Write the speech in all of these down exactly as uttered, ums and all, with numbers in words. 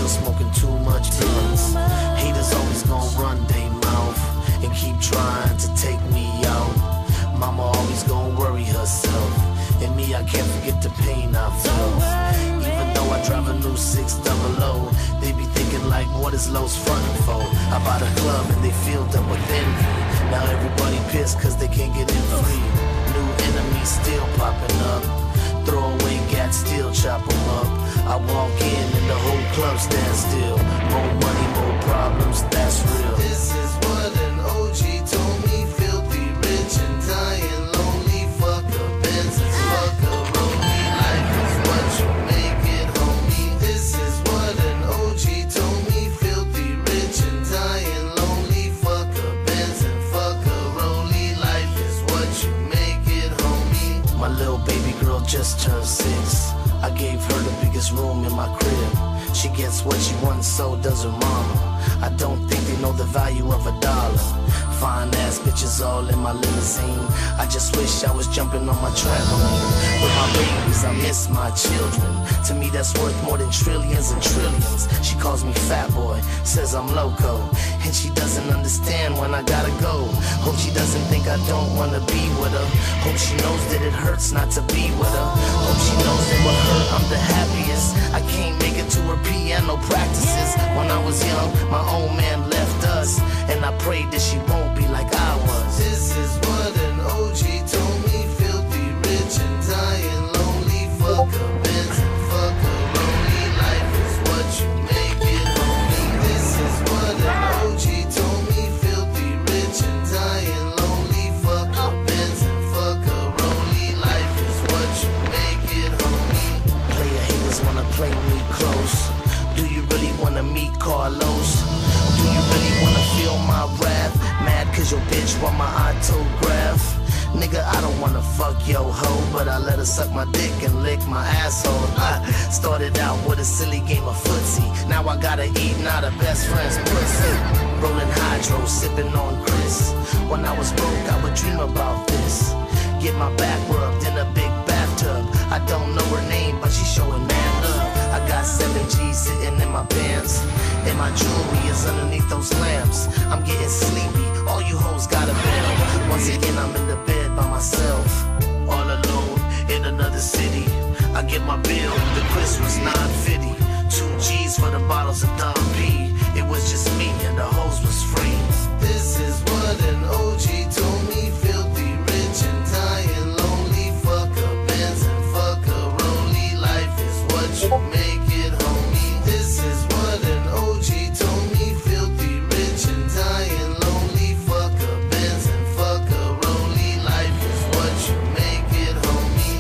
still smoking too much blunts. Haters always gonna run they mouth and keep trying to take me out. Mama always gonna worry herself, and me, I can't forget the pain I felt. Even though I drive a new six double O, they be thinking like, what is Lowe's frontin' for? I bought a club and they filled up with envy. Now everybody pissed cause they can't get in free. New enemies still popping up. Throw away gats, still chop them up. I walk in and the whole club stands still. More money, more problems, that's real. This is what an O G told me. Filthy, rich and dying lonely. Fuck a Benz, fuck a rollie. Life is what you make it, homie. This is what an O G told me. Filthy, rich and dying lonely. Fuck a Benz and fuck a rollie. Life is what you make it, homie. My little baby girl just turned six. I gave her the biggest room in my crib. She gets what she wants, so does her mama. I don't think they know the value of a dollar. Fine ass bitches all in my limousine. I just wish I was jumping on my trampoline. With my babies, I miss my children. To me that's worth more than trillions and trillions. She calls me fat boy, says I'm loco, and she doesn't understand when I gotta go. Hope she doesn't think I don't wanna be with her. Hope she knows that it hurts not to be with her. Hope she knows that with her I'm the happiest. I can't make it to her piano practices. When I was young, my old man left us, and I prayed that she won't be like I was. This is what an O G told me. Filthy, rich and dying lonely. Fuck a Benz and fuck a rollie. Life is what you make it, homie. This is what an O G told me. Filthy, rich and dying lonely. Fuck a Benz and fuck a rollie. Life is what you make it, homie. Player haters wanna play me close. Do you really wanna meet Carlos? Do you really wanna feel my wrath? Mad cause your bitch want my autograph? Nigga, I don't wanna fuck yo hoe, but I let her suck my dick and lick my asshole. I started out with a silly game of footsie. Now I gotta eat now the best friend's pussy. Rolling hydro, sipping on Chris. When I was broke, I would dream about this. Get my back rubbed in a big bathtub. I don't know her name, but she's showing mad love. I got seven G's sitting in my pants, and my jewelry is underneath those lamps. I'm getting sleepy, all you hoes got a bell. Once again I'm in the bed by myself, all alone in another city. I get my bill, the Chris was nine fifty. Two G's for the bottles of Dom P. It was just me and the hose was free. This is what an O G told me. Filthy, rich and dying lonely. Fuck a Benz and fuck a rollie. Life is what you make it, homie. This is what an O G told me. Filthy, rich and dying lonely. Fuck a Benz and fuck a rollie. Life is what you make it, homie.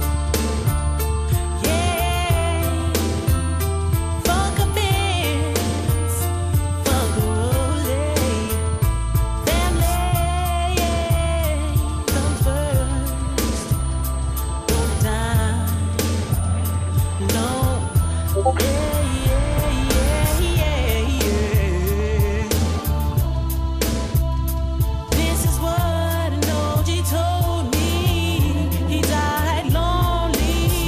Yeah, fuck a Benz, fuck a rollie. Family comes first, don't die long. Yeah, yeah, yeah, yeah, yeah. This is what an O G told me. He died lonely.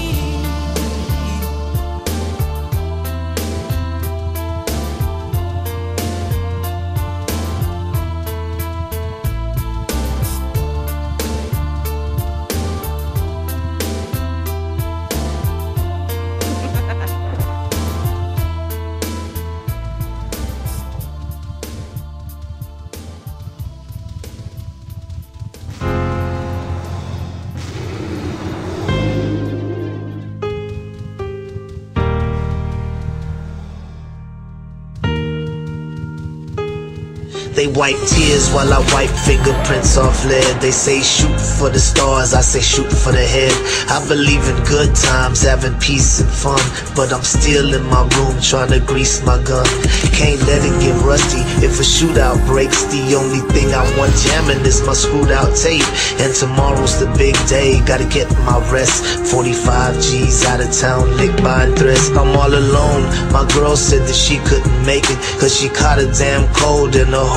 They wipe tears while I wipe fingerprints off lead. They say shoot for the stars, I say shoot for the head. I believe in good times, having peace and fun, but I'm still in my room trying to grease my gun. Can't let it get rusty if a shootout breaks. The only thing I want jamming is my screwed out tape. And tomorrow's the big day, gotta get my rest. Forty-five G's out of town, licked by threats. I'm all alone, my girl said that she couldn't make it, cause she caught a damn cold and her whole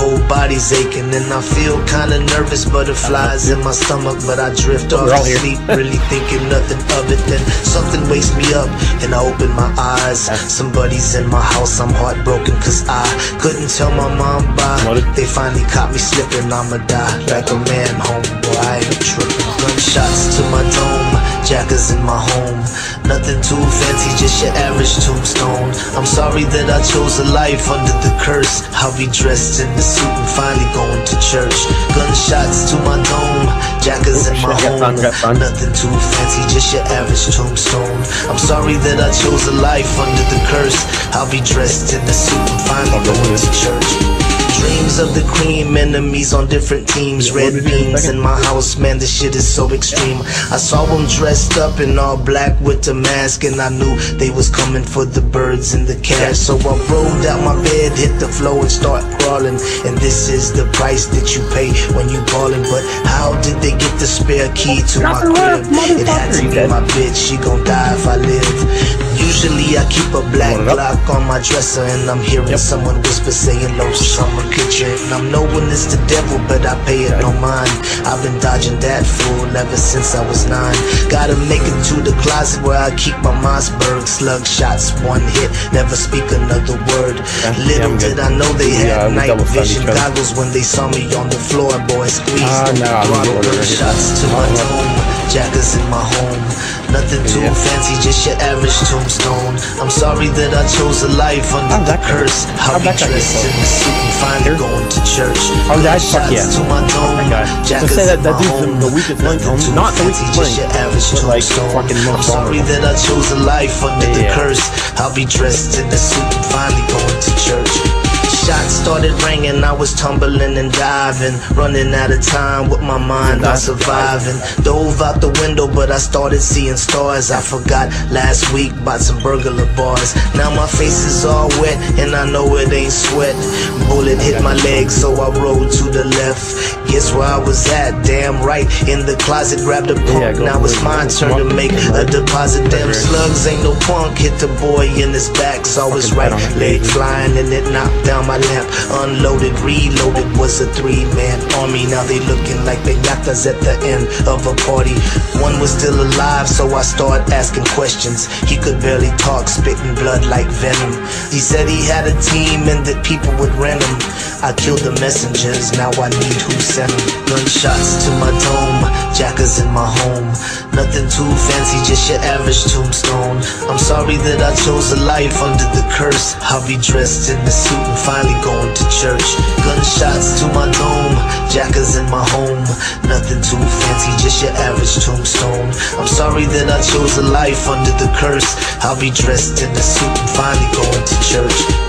whole body's aching, and I feel kinda nervous, butterflies in my stomach, but I drift off to sleep, really thinking nothing of it. Then something wakes me up, and I open my eyes. Somebody's in my house, I'm heartbroken, cause I couldn't tell my mom bye. They finally caught me slipping, I'ma die like a man, homeboy, I ain't tripping. Gunshots to my dome, jackers in my home. Nothing too fancy, just your average tombstone. I'm sorry that I chose a life under the curse. I'll be dressed in the suit and finally going to church. Gunshots to my dome, jackers in my home. Nothing too fancy, just your average tombstone. I'm sorry that I chose a life under the curse. I'll be dressed in the suit and finally going to church. Dreams of the cream, enemies on different teams. Red beams in my house, man, this shit is so extreme. I saw them dressed up in all black with the mask, and I knew they was coming for the birds and the cash. So I rolled out my bed, hit the floor and start crawling. And this is the price that you pay when you ballin'. But how did they get the spare key to my crib? It had to be my bitch, she gon' die if I live. Usually I keep a black Glock on my dresser, and I'm hearing yep. someone whisper saying low summer kitchen. And I'm knowing it's the devil, but I pay it no mind. I've been dodging that fool ever since I was nine. Gotta make it to the closet where I keep my Mossberg. Slug shots, one hit, never speak another word. Yeah, Little yeah, did I know they had yeah, night vision goggles when they saw me on the floor, boy, squeezed. Uh, no, shots to my dome, jackers in my home. Nothing too yeah. fancy, just your average tombstone. I'm sorry that I chose a life under the curse. I'll be dressed in the suit and finally going to church. Oh, that's fuck yeah. To my dome, jackers say that, that dude's the weakest link, not the weakest link, but like fucking I'm sorry that I chose a life under yeah. the curse. I'll be dressed in the suit and finally going to church. Shots started ringing, I was tumbling and diving, running out of time with my mind on surviving. Dove out the window, but I started seeing stars. I forgot last week about some burglar bars. Now my face is all wet, and I know it ain't sweat. Bullet hit my leg, so I rolled to the left. Guess where I was at? Damn right, in the closet, grabbed a punk. Yeah, now it's my turn to make a deposit. Damn slugs ain't no punk. Hit the boy in his back, saw his right leg flying, and it knocked down my lamp. Unloaded, reloaded, was a three-man army. Now they looking like they knocked us at the end of a party. One was still alive, so I started asking questions. He could barely talk, spitting blood like venom. He said he had a team and that people would rent him. I killed the messengers, now I need who sent them. Gunshots to my dome, jackers in my home. Nothing too fancy, just your average tombstone. I'm sorry that I chose a life under the curse. I'll be dressed in the suit and finally going to church. Gunshots to my dome, jackers in my home. Nothing too fancy, just your average tombstone. I'm sorry that I chose a life under the curse. I'll be dressed in the suit and finally going to church.